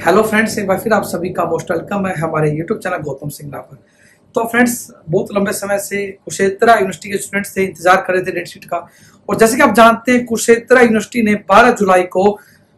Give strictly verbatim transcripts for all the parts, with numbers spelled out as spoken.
Hello friends, एक बार फिर आप सभी का मोस्ट वेलकम है हमारे यूट्यूब चैनल गौतम सिंगला पर। तो फ्रेंड्स, बहुत लंबे समय से कुरुक्षेत्र यूनिवर्सिटी के स्टूडेंट्स से इंतजार कर रहे थे डेट शीट का। और जैसे कि आप जानते हैं, कुरुक्षेत्र यूनिवर्सिटी ने बारह जुलाई को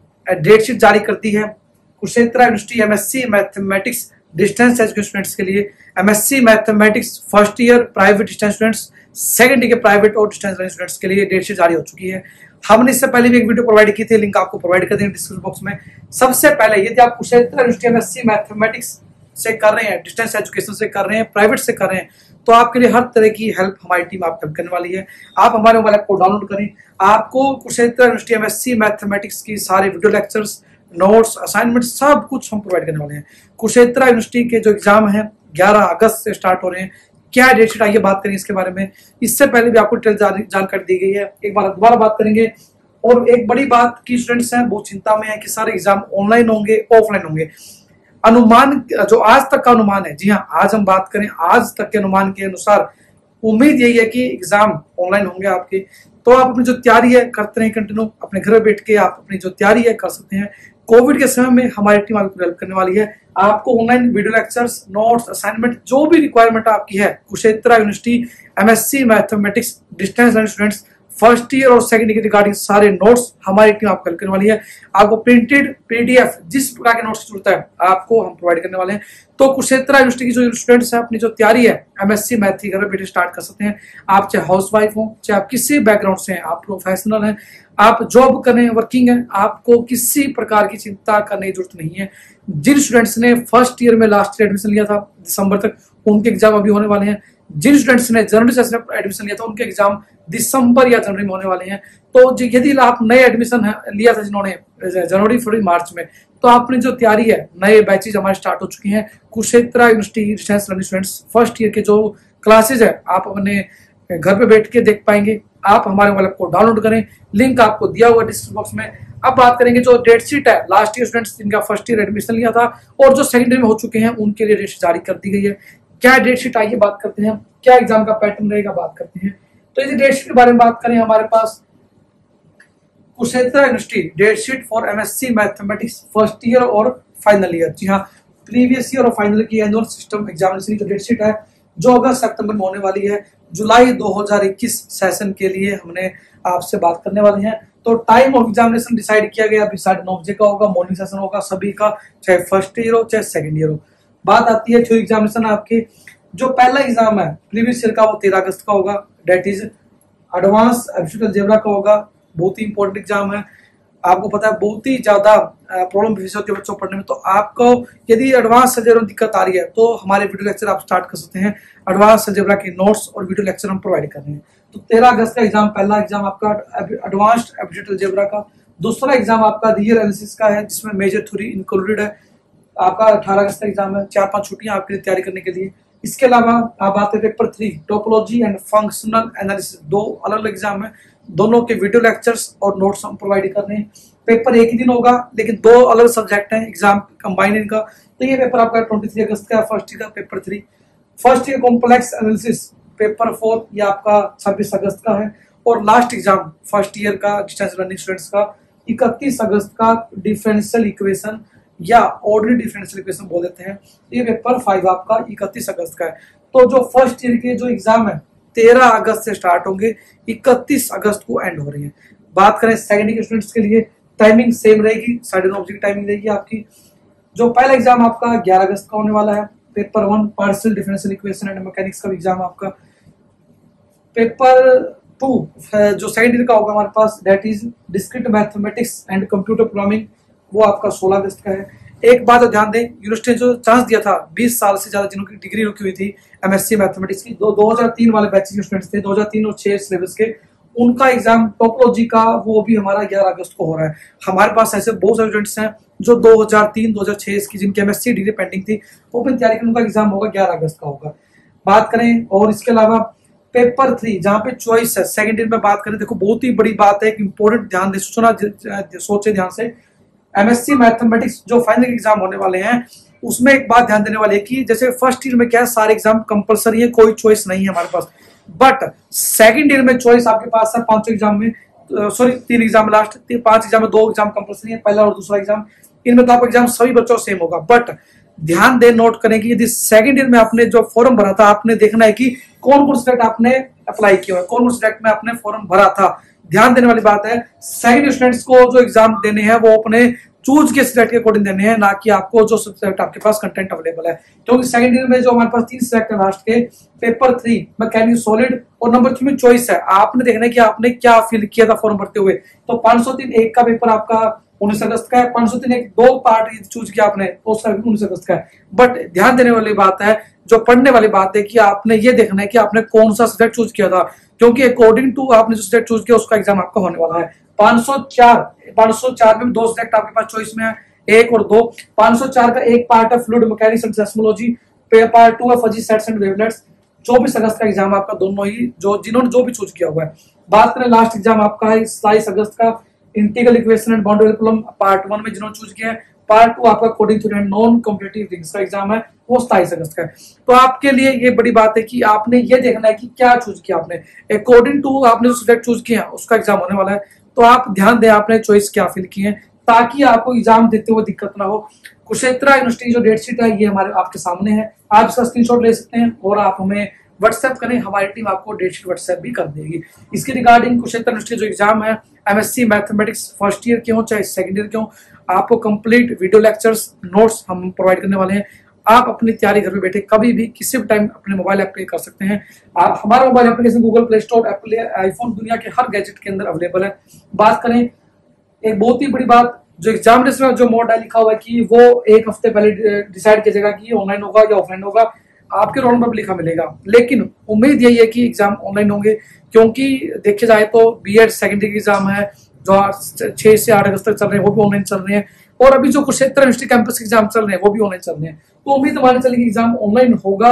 डेट शीट जारी कर दी है। Kurukshetra university MSc mathematics distance education students के लिए, MSc mathematics first year private distance students, second year के प्राइवेट और डिस्टेंस स्टूडेंट्स के लिए डेट शीट जारी हो चुकी है। हमने इससे पहले भी एक वीडियो प्रोवाइड की थी, लिंक आपको प्रोवाइड कर देंगे डिस्क्रिप्शन बॉक्स में। सबसे पहले यदि आप कुरुक्षेत्र यूनिवर्सिटी एमएससी मैथमेटिक्स से कर रहे हैं, डिस्टेंस एजुकेशन से कर रहे हैं, प्राइवेट से कर रहे हैं, तो आपके लिए हर तरह की हेल्प हमारी टीम आपको हेल्प करने वाली है। आप हमारे मोबाइल ऐप को डाउनलोड करें। आपको कुरुक्षेत्र यूनिवर्सिटी एमएससी मैथमेटिक्स की सारे वीडियो लेक्चर्स, नोट्स, असाइनमेंट सब कुछ हम प्रोवाइड करने वाले हैं। कुरुक्षेत्र यूनिवर्सिटी के जो एग्जाम है ग्यारह अगस्त से स्टार्ट हो रहे हैं। क्या डेट शीट, आइए बात करेंगे इसके बारे में। इससे पहले भी आपको डिटेल जानकारी दी गई है, एक बार दोबारा बात करेंगे। और एक बड़ी बात की स्टूडेंट्स हैं बहुत चिंता में है कि सारे एग्जाम ऑनलाइन होंगे ऑफलाइन होंगे। अनुमान जो आज तक का अनुमान है, जी हाँ, आज हम बात करें आज तक के अनुमान के अनुसार उम्मीद यही है कि एग्जाम ऑनलाइन होंगे आपके। तो आप अपनी जो तैयारी है करते रहें कंटिन्यू, अपने घर में बैठ के आप अपनी जो तैयारी है कर सकते हैं। कोविड के समय में हमारी टीम आपको हेल्प करने वाली है। आपको online video lectures, notes, assignment जो भी रिक्वायरमेंट आपकी है, Kurukshetra university MSc mathematics distance students first year और सेकंड ईयर रिगार्डिंग सारे नोट्स हमारी टीम आपको हेल्प करने वाली है। आपको प्रिंटेड पीडीएफ जिस प्रकार के नोट्स की जरूरत है आपको हम प्रोवाइड करने वाले हैं। तो कुरुक्षेत्र यूनिवर्सिटी की जो स्टूडेंट्स हैं अपनी जो तैयारी है एमएससी मैथ की घर में बैठे स्टार्ट कर सकते हैं। आप चाहे हाउस वाइफ हो, चाहे आप किसी बैकग्राउंड से हैं, आप प्रोफेशनल हैं, आप जॉब कर रहे हैं, वर्किंग है, आपको किसी प्रकार की चिंता करने की जरूरत नहीं है। जिन स्टूडेंट्स ने फर्स्ट ईयर में लास्ट ईयर एडमिशन लिया था दिसंबर तक, उनके एग्जाम अभी होने वाले हैं। जिन स्टूडेंट्स ने जनवरी से एडमिशन लिया था उनके एग्जाम दिसंबर या जनवरी में होने वाले हैं। तो यदि आप नए एडमिशन लिया था जिन्होंने जनवरी फरवरी मार्च में, तो आपने जो तैयारी है, नए बैचेज हमारे स्टार्ट हो चुके हैं। Kurukshetra university distance learning students first year के जो क्लासेज है आप अपने घर पे बैठ के देख पाएंगे। आप हमारे मोबाइल को डाउनलोड करें, लिंक आपको दिया हुआ डिस्क्रिप्शन बॉक्स में। अब बात करेंगे जो डेट शीट है लास्ट ईयर स्टूडेंट्स जिनका फर्स्ट ईयर एडमिशन लिया था और जो सेकंड ईयर में हो चुके हैं उनके लिए डेट शीट जारी कर दी गई है। क्या डेट शीट, आइए बात करते हैं। क्या एग्जाम का पैटर्न रहेगा, बात करते हैं। तो यदि डेट शीट के बारे में बात करें, हमारे पास Kurukshetra university date sheet for MSc mathematics first year और फाइनल ईयर, जी हाँ, प्रीवियस ईयर और फाइनल की एनुअल सिस्टम एग्जामिनेशन की जो डेट शीट है जो अगस्त सितंबर में होने वाली है। जुलाई दो हज़ार इक्कीस सेशन के लिए हमने आपसे बात करने वाले हैं। तो टाइम ऑफ एग्जामिनेशन डिसाइड किया गया, अभी साढ़े नौ बजे का होगा, मॉर्निंग सेशन होगा सभी का, चाहे फर्स्ट ईयर हो चाहे सेकंड ईयर हो। बात आती है थ्योरी एग्जामिनेशन आपके। जो पहला एग्जाम है प्रीवियस ईयर का वो तेरह अगस्त का होगा, date is advance absolute algebra का होगा। बहुत ही इंपॉर्टेंट एग्जाम है, आपको पता है बहुत ही ज्यादा प्रॉब्लम फेस होती है बच्चों को पढ़ने में। तो आपको यदि एडवांस अलजेब्रा में दिक्कत आ रही है तो हमारे वीडियो लेक्चर आप स्टार्ट कर सकते हैं। एडवांस अलजेब्रा के नोट्स और वीडियो लेक्चर हम प्रोवाइड कर रहे हैं। तो तेरह अगस्त का एग्जाम, पहला एग्जाम आपका एडवांस्ड एब्सोल्यूट अलजेब्रा का। दूसरा एग्जाम आपका रियल एनालिसिस का है जिसमें मेजर थ्योरी इंक्लूडेड है। आपका अठारह अगस्त का एग्जाम है, चार पांच छुट्टियां आपके लिए तैयारी करने के लिए। इसके अलावा आप बात करें paper three topology and functional analysis, दो अलग अलग एग्जाम है, दोनों के वीडियो लेक्चर्स और नोट्स हम प्रोवाइड कर रहे हैं। पेपर एक ही दिन होगा लेकिन दो अलग सब्जेक्ट हैं, एग्जाम कंबाइन इनका। तो ये पेपर आपका तेईस अगस्त का फर्स्ट ईयर का paper three. First year complex analysis paper four ये आपका छब्बीस अगस्त का है। और लास्ट एग्जाम फर्स्ट ईयर का डिस्टेंस लर्निंग स्टूडेंट्स का इकतीस अगस्त का डिफरेंशियल इक्वेशन या ऑर्डिनरी डिफरेंशियल इक्वेशन बोल देते हैं। ये पेपर फाइव आपका इकतीस अगस्त का है। तो जो फर्स्ट ईयर के जो एग्जाम है तेरह अगस्त से स्टार्ट होंगे, इकतीस अगस्त को एंड हो रही है। बात करें सेकंड ईयर स्टूडेंट्स के लिए, टाइमिंग सेम रहेगी, साढ़े नौ बजे की टाइमिंग रहेगी आपकी। जो पहला एग्जाम आपका ग्यारह अगस्त का होने वाला है, paper one partial differential equation and mechanics का एग्जाम आपका। पेपर टू जो सेकंड ईयर का होगा हमारे पास, that is discrete mathematics and computer programming, वो आपका सोलह अगस्त का है। एक बात ध्यान दें, यूनिवर्सिटी ने जो चांस दिया था बीस साल से ज्यादा जिनकी डिग्री रुकी हुई थी एमएससी मैथमेटिक्स की, दो दो हजार तीन वाले बैच के स्टूडेंट्स थे, दो हजार तीन और छह सिलेबस के, उनका एग्जाम टोपोलॉजी का वो भी हमारा ग्यारह अगस्त को हो रहा है। हमारे पास ऐसे बहुत सारे स्टूडेंट्स हैं जो दो हजार तीन दो हजार छह की जिनकी एमएससी डिग्री पेंडिंग थी, वो अपनी तैयारी करने, उनका एग्जाम होगा ग्यारह अगस्त का होगा। बात करें और इसके अलावा पेपर थ्री जहां पे चॉइस है सेकंड ईयर में बात करें, देखो बहुत ही बड़ी बात है, एक इंपॉर्टेंट ध्यान दे, सोचना सोचे ध्यान से। एमएससी मैथमेटिक्स जो फाइनल एग्जाम होने वाले हैं उसमें एक बात ध्यान देने वाली है कि जैसे फर्स्ट ईयर में क्या है सारे एग्जाम कंपलसरी है, कोई चॉइस नहीं है हमारे पास। बट सेकंड ईयर में चॉइस आपके पास है, पांचों एग्जाम में, सॉरी तीन एग्जाम लास्ट पांच एग्जाम में दो एग्जाम कंपलसरी है, पहला और दूसरा एग्जाम। इनमें तो आपका एग्जाम सभी बच्चों सेम होगा। बट ध्यान दे, नोट करें कि यदि सेकंड ईयर में आपने जो फॉर्म भरा था, आपने देखना है कि कौन कौन सब्जेक्ट आपने अप्लाई किया है, कौन कौन सब्जेक्ट में आपने फॉर्म भरा था। ध्यान देने वाली बात है, सेकंड स्टूडेंट्स को जो एग्जाम देने हैं वो अपने चूज के सब्जेक्ट के अकॉर्डिंग देने हैं, ना कि आपको जो सब्जेक्ट आपके पास कंटेंट अवेलेबल है। क्योंकि सेकंड ईयर में जो हमारे पास तीन सब्जेक्ट है लास्ट के, पेपर थ्री मैकेनिक्स सॉलिड और नंबर थ्री में चॉइस है। आपने देखना है कि आपने क्या फील किया था फॉर्म भरते हुए। तो पांच सौ तीन एक का पेपर आपका उन्नीस अगस्त का है, पांच सौ तीन एक दो पार्ट चूज किया आपने तो उसका उन्नीस अगस्त का है। बट ध्यान देने वाली बात है, जो पढ़ने वाली बात है कि आपने ये देखना है कि आपने कौन सा सब्जेक्ट चूज किया था, क्योंकि अकॉर्डिंग टू आपने जो सब्जेक्ट चूज किया उसका एग्जाम आपका होने वाला है। पांच सौ चार पांच सौ चार में दो सब्जेक्ट आपके पास चॉइस में है, एक और दो। पांच सौ चार का एक पार्ट है fluid mechanics and seismology, part two है फजी सेट्स एंड वेवलेट्स। चौबीस अगस्त का एग्जाम आपका दोनों ही, जो जिन्होंने जो भी चूज किया हुआ है। बात करें लास्ट एग्जाम आपका है सताईस अगस्त का, integral equation and boundary problem part one में जिन्होंने चूज किया है। पार्ट टू आपका coding theory and non competitive rings का एग्जाम है, वो सताईस अगस्त का है। तो आपके लिए ये बड़ी बात है कि आपने ये देखना है कि क्या चूज किया आपने, अकॉर्डिंग टू आपने जो सब्जेक्ट चूज किया उसका एग्जाम होने वाला है। तो आप ध्यान दें आपने चॉइस क्या फिल की है, ताकि आपको एग्जाम देते हुए दिक्कत ना हो। कुरुक्षेत्र यूनिवर्सिटी जो डेट शीट है ये हमारे आपके सामने है, आप इसका स्क्रीनशॉट ले सकते हैं और आप हमें व्हाट्सएप करें, हमारी टीम आपको डेट शीट व्हाट्सएप भी कर देगी। इसके रिगार्डिंग कुरुक्षेत्र यूनिवर्सिटी जो एग्जाम है एमएससी मैथमेटिक्स फर्स्ट ईयर के हो चाहे सेकंड ईयर के हो, आपको कंप्लीट वीडियो लेक्चर्स नोट्स हम प्रोवाइड करने वाले हैं। आप अपनी तैयारी घर पे बैठे कभी भी किसी भी टाइम अपने मोबाइल ऐप पे कर सकते हैं। आप हमारा mobile application Google Play Store, Apple, iPhone, दुनिया के हर गैजेट के अंदर अवेलेबल है। बात करें एक बहुत ही बड़ी बात, जो एग्जामिनेशन में जो मोड है लिखा हुआ है कि वो एक हफ्ते पहले डिसाइड किया जाएगा कि ऑनलाइन होगा या ऑफलाइन होगा, आपके रोल नंबर लिखा मिलेगा। लेकिन उम्मीद यही है कि एग्जाम ऑनलाइन होंगे, क्योंकि देखे जाए तो बीएड सेकेंडरी एग्जाम है जो छह से आठ अगस्त तक चल रहे हैं, वो भी ऑनलाइन चल रहे हैं। और अभी जो कुरुक्षेत्र यूनिवर्सिटी कैंपस एग्जाम चल रहे हैं वो भी ऑनलाइन चल रहे हैं। तो उम्मीद हमारी चलेगी एग्जाम ऑनलाइन होगा,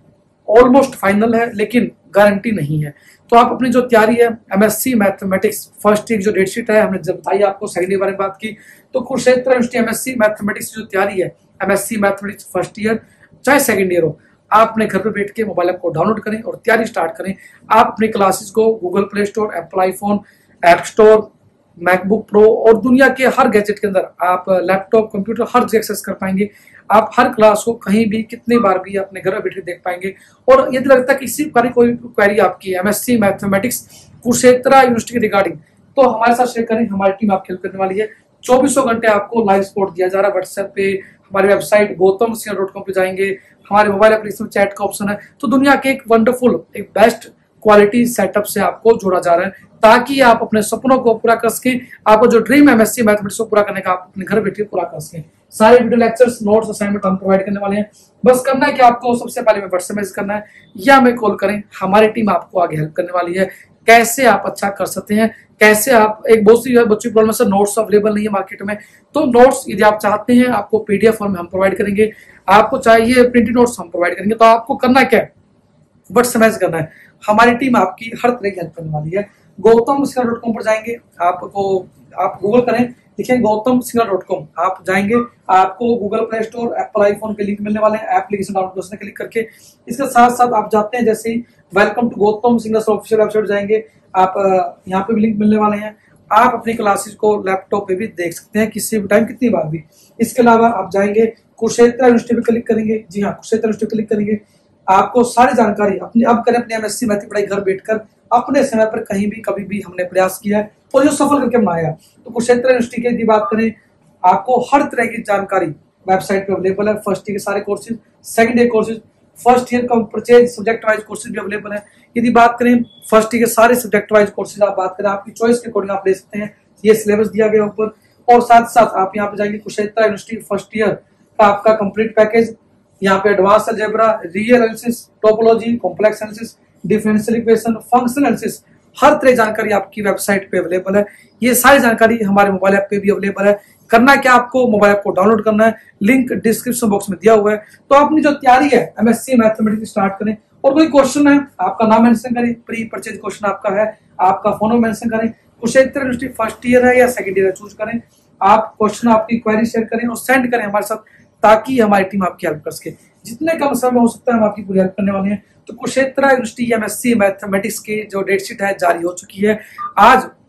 ऑलमोस्ट फाइनल है, लेकिन गारंटी नहीं है। तो आप अपनी जो तैयारी है एमएससी मैथमेटिक्स फर्स्ट ईयर जो डेट शीट है हमने जब बताई आपको, सेकंड ईयर बारे में बात की, तो कुरुक्षेत्र यूनिवर्सिटी एमएससी मैथमेटिक्स जो तैयारी है एमएससी मैथमेटिक्स फर्स्ट ईयर चाहे सेकंड ईयर हो, आप अपने घर पर बैठ के मोबाइल ऐप को डाउनलोड करें और तैयारी स्टार्ट करें। आप अपनी क्लासेस को Google Play Store, Apple iPhone, App Store, MacBook Pro और दुनिया के हर गैजेट के अंदर आप लैपटॉप, कंप्यूटर हर जगह एक्सेस कर पाएंगे। आप हर क्लास को कहीं भी कितनी बार भी अपने घर में बैठे देख पाएंगे। और यदि लगता है किसी प्रकार की कोई क्वेरी आपकी एमएससी मैथमेटिक्स कुरुक्षेत्र यूनिवर्सिटी के रिगार्डिंग, तो हमारे साथ शेयर करें, हमारी टीम आपकी हेल्प करने वाली है। चौबीसों घंटे आपको लाइव सपोर्ट दिया जा रहा है व्हाट्सएप पे, हमारी website Gautam Singh dot com पे जाएंगे, हमारे मोबाइल एप्लीकेशन चैट का ऑप्शन है। तो दुनिया के एक वंडरफुल, एक बेस्ट क्वालिटी सेटअप से आपको जोड़ा जा रहा है, ताकि आप अपने सपनों को पूरा कर सकें। आपको जो ड्रीम एमएससी मैथमेटिक्स को पूरा करने का आप अपने घर बैठे पूरा कर सकें। सारे वीडियो लेक्चर्स, नोट्स, असाइनमेंट हम प्रोवाइड करने वाले हैं। बस करना है कि आपको सबसे पहले में व्हाट्सएप मैसेज करना है या हमें कॉल करें, हमारी टीम आपको आगे हेल्प करने वाली है। कैसे आप अच्छा कर सकते हैं, कैसे आप, एक बहुत सी बच्ची प्रॉब्लम है नोट्स अवेलेबल नहीं है मार्केट में, तो नोट्स यदि आप चाहते हैं आपको पीडीएफ फॉर्म में हम प्रोवाइड करेंगे, आपको चाहिए प्रिंटेड नोट्स हम प्रोवाइड करेंगे। तो आपको करना क्या है, व्हाट्सएप मैसेज करना है, हमारी टीम आपकी हर तरह की हेल्प करने वाली है। गौतम सिंह डॉट कॉम पर जाएंगे, आपको आप गूगल करें, लिखें गौतम सिंह डॉट कॉम, आप जाएंगे, आपको Google Play Store, Apple iPhone के लिंक मिलने वाले हैं, एप्लीकेशन डाउनलोड करने क्लिक करके। इसके साथ साथ आप जाते हैं जैसे ही welcome to Gautam Singh official website जाएंगे, आप यहाँ पे भी लिंक मिलने वाले हैं। आप अपनी क्लासेस को लैपटॉप पे भी देख सकते हैं किसी भी टाइम, कितनी बार भी। इसके अलावा आप जाएंगे कुरुक्षेत्र यूनिवर्सिटी पे क्लिक करेंगे, जी हाँ कुरुक्षेत्र यूनिवर्सिटी क्लिक करेंगे, आपको सारी जानकारी अपनी अब करें अपनी एमएससी मैथ की पढ़ाई घर बैठकर अपने समय पर कहीं भी कभी भी हमने प्रयास किया है और जो सफल करके हम आया। तो कुरुक्षेत्र यूनिवर्सिटी की बात करें, आपको हर तरह की जानकारी वेबसाइट पे अवेलेबल है। फर्स्ट ईयर के सारे courses, second year courses, first year का परचेज सब्जेक्ट वाइज कोर्सेज भी अवेलेबल है। यदि बात करें फर्स्ट ईयर के सारे सब्जेक्ट वाइज कोर्सेज, आप बात करें आपकी चॉइस के अकॉर्डिंग आप ले सकते हैं, ये सिलेबस दिया गया ऊपर। और साथ साथ आप यहाँ पे जाएंगे कुरुक्षेत्र यूनिवर्सिटी फर्स्ट ईयर का आपका कंप्लीट पैकेज, यहाँ पे advance algebra, real analysis, topology, complex analysis, differential equation, functional analysis, हर तरह जानकारी आपकी वेबसाइट पे अवेलेबल है। ये सारी जानकारी हमारे मोबाइल ऐप पे भी अवेलेबल है। करना क्या, आपको मोबाइल ऐप को डाउनलोड करना है, लिंक डिस्क्रिप्शन बॉक्स में दिया हुआ है। तो अपनी जो तैयारी है एमएससी मैथमेटिक्स स्टार्ट करें, और कोई क्वेश्चन है आपका नाम मेंशन करें, प्री परचेज क्वेश्चन आपका है, आपका फोन नंबर मेंशन करें, कुरुक्षेत्र यूनिवर्सिटी फर्स्ट ईयर है या सेकंड ईयर है चूज करें, आप क्वेश्चन आपकी क्वेरी शेयर करें और सेंड करें हमारे साथ, ताकि हमारी टीम आपकी हेल्प कर सके। जितने कम समय में हो सकता है हम आपकी पूरी हेल्प करने वाले हैं। तो कुरुक्षेत्र यूनिवर्सिटी एमएससी मैथमेटिक्स की जो डेट शीट है जारी हो चुकी है। आज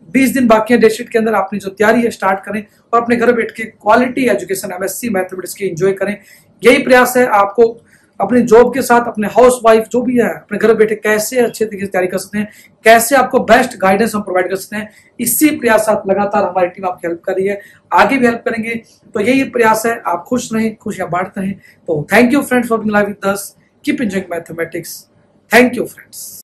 बीस दिन बाकी है डेटशीट के अंदर, अपनी जो तैयारी है स्टार्ट करें और अपने घर बैठ के क्वालिटी एजुकेशन एमएससी मैथमेटिक्स की एंजॉय करें। यही प्रयास है आपको अपने जॉब के साथ, अपने हाउस वाइफ जो भी है, अपने घर बैठे कैसे अच्छे तरीके से तैयारी कर सकते हैं, कैसे आपको बेस्ट गाइडेंस हम प्रोवाइड कर सकते हैं। इसी प्रयास लगातार हमारी टीम आपकी हेल्प कर रही है, आगे भी हेल्प करेंगे। तो यही प्रयास है, आप खुश रहें, खुशियां बांटते रहें। तो thank you friends for being live with us, keep enjoying mathematics. Thank you friends.